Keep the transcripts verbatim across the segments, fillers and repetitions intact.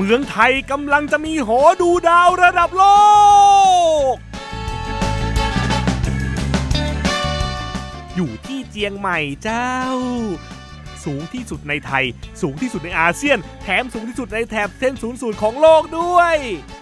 มืองไทยกำลังจะมีหอดูดาวระดับโลกอยู่ที่เจียงใหม่เจ้าสูงที่สุดในไทยสูงที่สุดในอาเซียนแถมสูงที่สุดในแถบเส้นศูนย์สูตรของโลกด้วย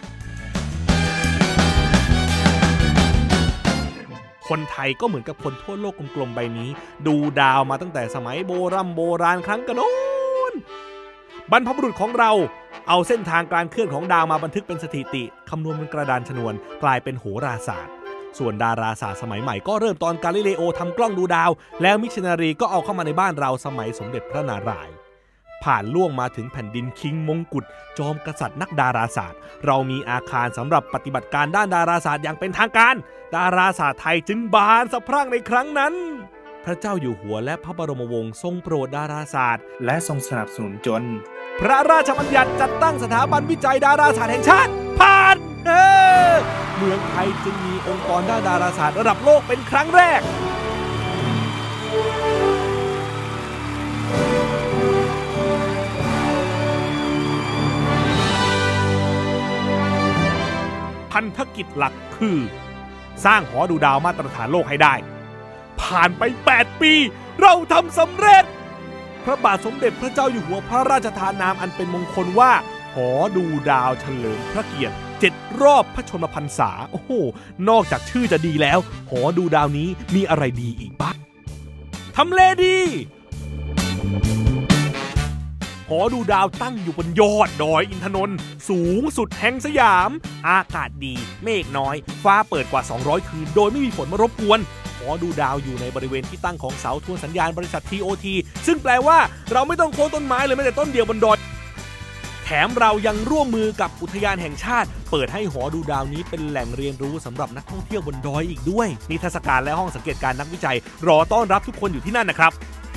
คนไทยก็เหมือนกับคนทั่วโลกกลมๆใบนี้ดูดาวมาตั้งแต่สมัยโบราณโบราณครั้งกระโน้นบรรพบุรุษของเราเอาเส้นทางการเคลื่อนของดาวมาบันทึกเป็นสถิติคำนวณเป็นกระดานชนวนกลายเป็นโหราศาสตร์ส่วนดาราศาสตร์สมัยใหม่ก็เริ่มตอนกาลิเลโอทำกล้องดูดาวแล้วมิชชันนารีก็เอาเข้ามาในบ้านเราสมัยสมเด็จพระนารายณ์ผ่านล่วงมาถึงแผ่นดินคิงมงกุฎจอมกษัตริย์นักดาราศาสตร์เรามีอาคารสำหรับปฏิบัติการด้านดาราศาสตร์อย่างเป็นทางการดาราศาสตร์ไทยจึงบานสะพรั่งในครั้งนั้นพระเจ้าอยู่หัวและพระบรมวงศ์ทรงโปรดดาราศาสตร์และทรงสนับสนุนจนพระราชบัญญัติจัดตั้งสถาบันวิจัยดาราศาสตร์แห่งชาติผ่านเออเมืองไทยจึงมีองค์กรด้านดาราศาสตร์ระดับโลกเป็นครั้งแรกพันธกิจหลักคือสร้างหอดูดาวมาตรฐานโลกให้ได้ผ่านไปแปดปีเราทำสำเร็จพระบาทสมเด็จพระเจ้าอยู่หัวพระราชทานนามอันเป็นมงคลว่าหอดูดาวเฉลิมพระเกียรติเจ็ดรอบพระชนมพรรษาโอ้โหนอกจากชื่อจะดีแล้วหอดูดาวนี้มีอะไรดีอีกบ้างทำเลดีหอดูดาวตั้งอยู่บนยอดดอยอินทนนท์สูงสุดแห่งสยามอากาศดีเมฆน้อยฟ้าเปิดกว่าสองร้อยคืนโดยไม่มีฝนมารบกวนหอดูดาวอยู่ในบริเวณที่ตั้งของเสาทวนสัญญาณบริษัท ที โอ ที ซึ่งแปลว่าเราไม่ต้องโค่นต้นไม้เลยแม้แต่ต้นเดียวบนดอยแถมเรายังร่วมมือกับอุทยานแห่งชาติเปิดให้หอดูดาวนี้เป็นแหล่งเรียนรู้สำหรับนักท่องเที่ยวบนดอยอีกด้วยนิทรรศการและห้องสังเกตการณ์นักวิจัยรอต้อนรับทุกคนอยู่ที่นั่นนะครับ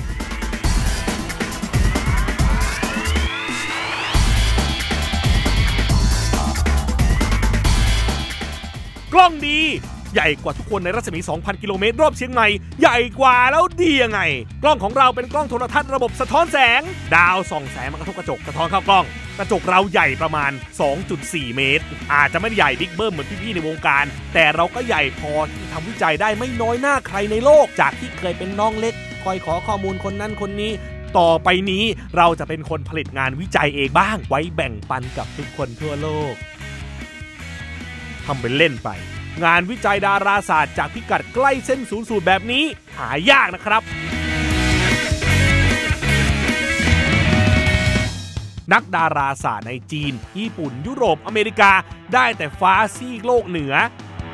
กล้องดีใหญ่กว่าทุกคนในรัศมี สองพัน กิโลเมตรรอบเชียงใหม่ใหญ่กว่าแล้วดียังไงกล้องของเราเป็นกล้องโทรทัศน์ระบบสะท้อนแสงดาวส่องแสงมากระทบกระจกสะท้อนเข้ากล้องกระจกเราใหญ่ประมาณ สองจุดสี่ เมตรอาจจะไม่ใหญ่บิ๊กเบิ้มเหมือนพี่ๆในวงการแต่เราก็ใหญ่พอที่ทำวิจัยได้ไม่น้อยหน้าใครในโลกจากที่เคยเป็นน้องเล็กคอยขอข้อมูลคนนั้นคนนี้ต่อไปนี้เราจะเป็นคนผลิตงานวิจัยเองบ้างไว้แบ่งปันกับทุกคนทั่วโลกทำเป็นเล่นไปงานวิจัยดาราศาสตร์จากพิกัดใกล้เส้นศูนย์สูตรแบบนี้หายากนะครับนักดาราศาสตร์ในจีนญี่ปุ่นยุโรปอเมริกาได้แต่ฟ้าซีกโลกเหนือ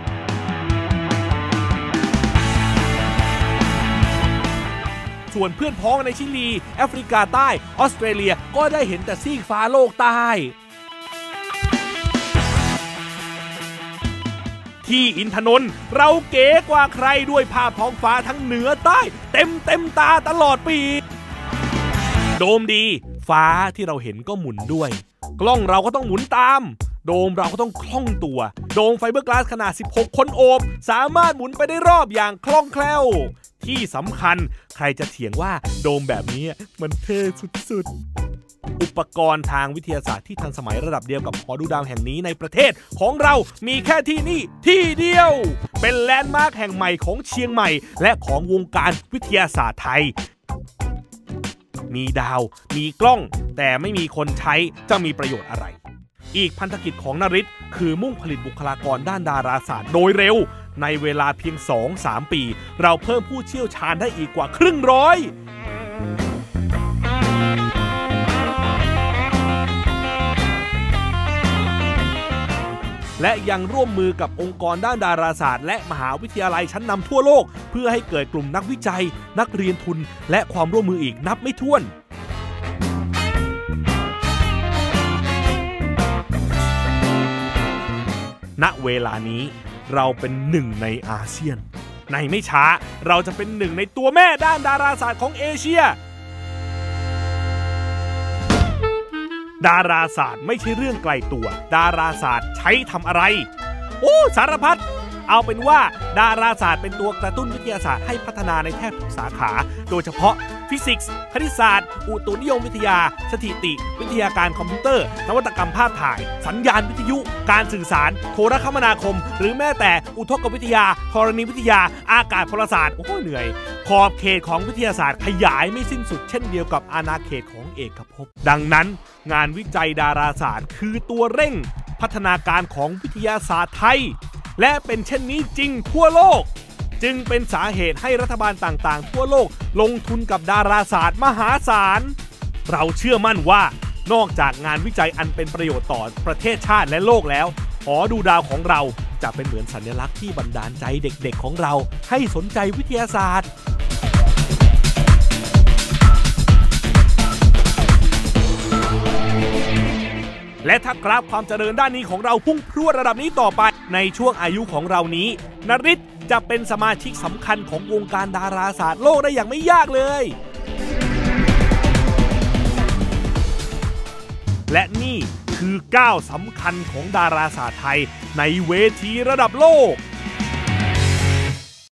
ส่วนเพื่อนพ้องในชิลีแอฟริกาใต้ออสเตรเลียก็ได้เห็นแต่ซีกฟ้าโลกใต้ที่อินทนนท์เราเก๋กว่าใครด้วยภาพท้องฟ้าทั้งเหนือใต้เต็มเต็มตาตลอดปีโดมดีฟ้าที่เราเห็นก็หมุนด้วยกล้องเราก็ต้องหมุนตามโดมเราก็ต้องคล่องตัวโดมไฟเบอร์กลาสขนาดสิบหกคนโอบสามารถหมุนไปได้รอบอย่างคล่องแคล่วที่สำคัญใครจะเถียงว่าโดมแบบนี้มันเท่สุดๆอุปกรณ์ทางวิทยาศาสตร์ที่ทันสมัยระดับเดียวกับหอดูดาวแห่งนี้ในประเทศของเรามีแค่ที่นี่ที่เดียวเป็นแลนด์มาร์คแห่งใหม่ของเชียงใหม่และของวงการวิทยาศาสตร์ไทยมีดาวมีกล้องแต่ไม่มีคนใช้จะมีประโยชน์อะไรอีกพันธกิจของนฤทธิ์คือมุ่งผลิตบุคลากรด้านดาราศาสตร์โดยเร็วในเวลาเพียง สองถึงสาม ปีเราเพิ่มผู้เชี่ยวชาญได้อีกกว่าครึ่งร้อยและยังร่วมมือกับองค์กรด้านดาราศาสตร์และมหาวิทยาลัยชั้นนำทั่วโลกเพื่อให้เกิดกลุ่มนักวิจัยนักเรียนทุนและความร่วมมืออีกนับไม่ถ้วนณเวลานี้เราเป็นหนึ่งในอาเซียนในไม่ช้าเราจะเป็นหนึ่งในตัวแม่ด้านดาราศาสตร์ของเอเชียดาราศาสตร์ไม่ใช่เรื่องไกลตัวดาราศาสตร์ใช้ทำอะไรโอ้สารพัดเอาเป็นว่าดาราศาสตร์เป็นตัวกระตุ้นวิทยาศาสตร์ให้พัฒนาในแทบทุกสาขาโดยเฉพาะฟิสิกส์คณิตศาสตร์อุตุนิยมวิทยาสถิติวิทยาการคอมพิวเตอร์นวัตกรรมภาพถ่ายสัญญาณวิทยุการสื่อสารโทรคมนาคมหรือแม้แต่อุทกวิทยาธรณีวิทยาอากาศพลศาสตร์โอ้เหนื่อยขอบเขตของวิทยาศาสตร์ขยายไม่สิ้นสุดเช่นเดียวกับอาณาเขตของเอกภพดังนั้นงานวิจัยดาราศาสตร์คือตัวเร่งพัฒนาการของวิทยาศาสตร์ไทยและเป็นเช่นนี้จริงทั่วโลกจึงเป็นสาเหตุให้รัฐบาลต่างๆทั่วโลกลงทุนกับดาราศาสตร์มหาศาลเราเชื่อมั่นว่านอกจากงานวิจัยอันเป็นประโยชน์ต่อประเทศชาติและโลกแล้วหอดูดาวของเราจะเป็นเหมือนสัญลักษณ์ที่บันดาลใจเด็กๆของเราให้สนใจวิทยาศาสตร์และถ้ากราฟความเจริญด้านนี้ของเราพุ่งพรวดระดับนี้ต่อไปในช่วงอายุของเรานี้นฤทธิ์จะเป็นสมาชิกสำคัญของวงการดาราศาสตร์โลกได้อย่างไม่ยากเลยและนี่คือก้าวสำคัญของดาราศาสตร์ไทยในเวทีระดับโลก